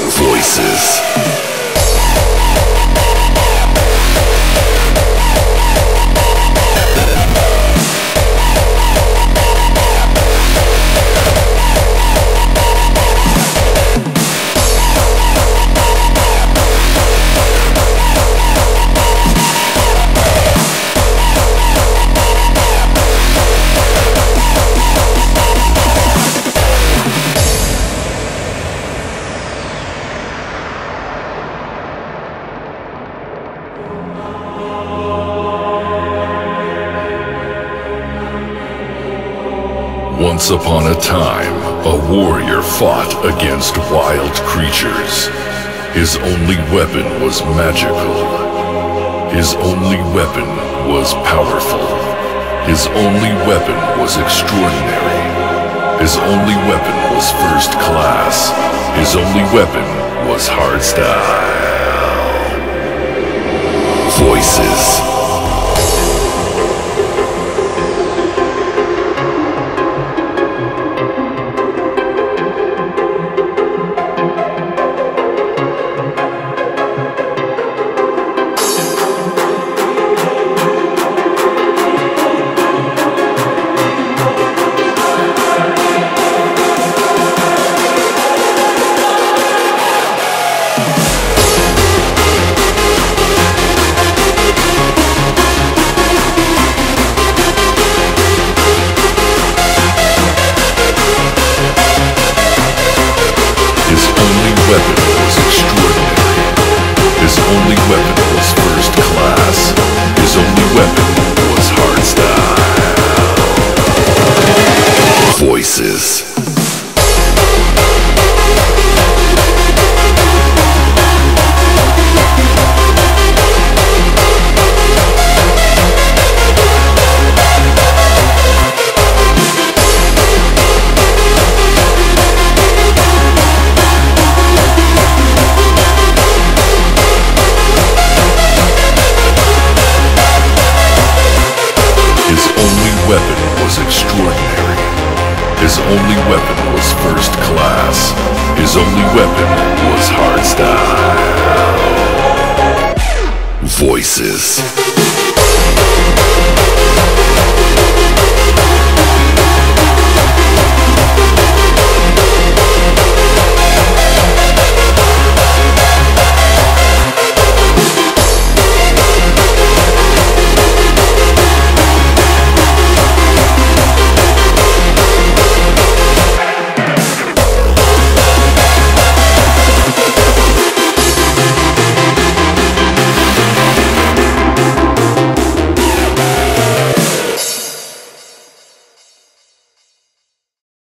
Voices. Once upon a time, a warrior fought against wild creatures. His only weapon was magical. His only weapon was powerful. His only weapon was extraordinary. His only weapon was first class. His only weapon was hardstyle. Voices. His only weapon was first class. His only weapon was hardstyle. Voices. Weapon was extraordinary. His only weapon was first class. His only weapon was hardstyle. Voices.